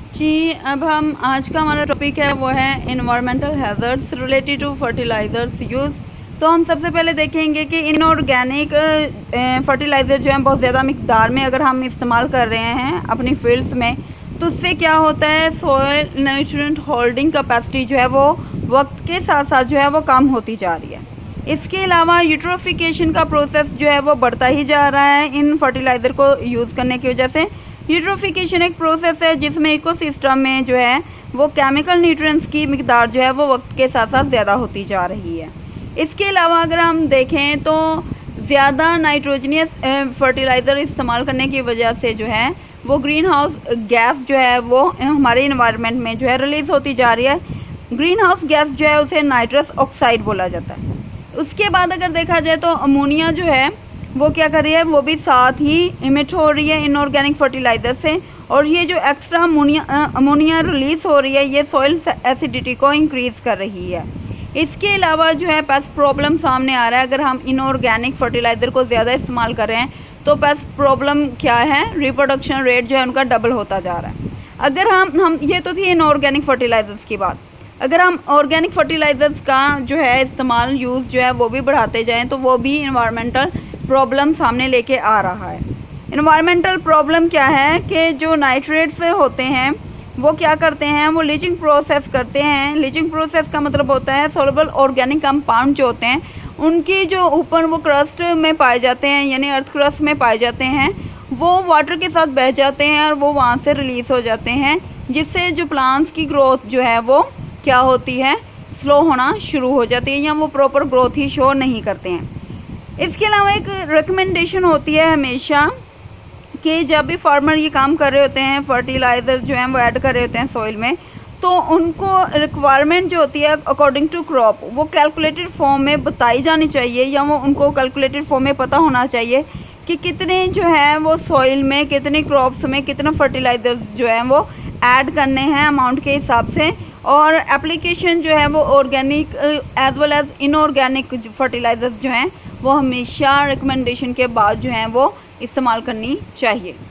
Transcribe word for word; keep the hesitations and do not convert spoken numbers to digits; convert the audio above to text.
जी, अब हम आज का हमारा टॉपिक है वो है environmental hazards related to fertilizers use. तो हम सबसे पहले देखेंगे कि इनऑर्गेनिक फर्टिलाइज़र जो है बहुत ज़्यादा मिकदार में अगर हम इस्तेमाल कर रहे हैं अपनी फील्ड्स में, तो उससे क्या होता है, सॉइल न्यूट्रिएंट होल्डिंग कैपेसिटी जो है वो वक्त के साथ साथ जो है वो कम होती जा रही है। इसके अलावा यूट्रोफिकेशन का प्रोसेस जो है वो बढ़ता ही जा रहा है इन फर्टिलाइज़र को यूज़ करने की वजह से। यूट्रोफिकेशन एक प्रोसेस है जिसमें इकोसिस्टम में जो है वो केमिकल न्यूट्रिएंट्स की मिकदार जो है वो वक्त के साथ साथ ज़्यादा होती जा रही है। इसके अलावा अगर हम देखें तो ज़्यादा नाइट्रोजनियस फर्टिलाइज़र इस्तेमाल करने की वजह से जो है वो ग्रीन हाउस गैस जो है वो हमारे इन्वायरमेंट में जो है रिलीज़ होती जा रही है। ग्रीन हाउस गैस जो है उसे नाइट्रस ऑक्साइड बोला जाता है। उसके बाद अगर देखा जाए तो अमोनिया जो है वो क्या कर रही है, वो भी साथ ही इमिट हो रही है इनऑर्गेनिक फर्टिलाइज़र से, और ये जो एक्स्ट्रा अमोनिया अमोनिया रिलीज़ हो रही है ये सॉइल एसिडिटी को इंक्रीज़ कर रही है। इसके अलावा जो है पेस्ट प्रॉब्लम सामने आ रहा है। अगर हम इनऑर्गेनिक फर्टिलाइज़र को ज़्यादा इस्तेमाल कर रहे हैं तो पेस्ट प्रॉब्लम क्या है, रिप्रोडक्शन रेट जो है उनका डबल होता जा रहा है। अगर हम हम ये तो थी इनऑर्गेनिक फर्टिलाइज़र्स की बात। अगर हम ऑर्गेनिक फर्टिलाइज़र्स का जो है इस्तेमाल यूज़ जो है वो भी बढ़ाते जाएँ तो वो भी इन्वायरमेंटल प्रॉब्लम सामने लेके आ रहा है। इन्वायरमेंटल प्रॉब्लम क्या है कि जो नाइट्रेट्स होते हैं वो क्या करते हैं, वो लीचिंग प्रोसेस करते हैं। लीचिंग प्रोसेस का मतलब होता है सॉल्युबल ऑर्गेनिक कंपाउंड जो होते हैं उनकी जो ऊपर वो क्रस्ट में पाए जाते हैं, यानी अर्थ क्रस्ट में पाए जाते हैं, वो वाटर के साथ बह जाते हैं और वो वहाँ से रिलीज़ हो जाते हैं, जिससे जो प्लांट्स की ग्रोथ जो है वो क्या होती है, स्लो होना शुरू हो जाती है या वो प्रॉपर ग्रोथ ही शो नहीं करते हैं। इसके अलावा एक रिकमेंडेशन होती है हमेशा कि जब भी फार्मर ये काम कर रहे होते हैं, फर्टिलाइज़र जो हैं वो ऐड कर रहे होते हैं सॉइल में, तो उनको रिक्वायरमेंट जो होती है अकॉर्डिंग टू क्रॉप वो कैलकुलेटेड फॉर्म में बताई जानी चाहिए, या वो उनको कैलकुलेटेड फॉर्म में पता होना चाहिए कि कितने जो है वो सॉइल में, कितने क्रॉप्स में कितना फर्टिलाइज़र्स जो है वो ऐड करने हैं अमाउंट के हिसाब से। और एप्लीकेशन जो है वो organic as well as inorganic fertilizers जो हैं वो हमेशा रिकमेंडेशन के बाद जो हैं वो इस्तेमाल करनी चाहिए।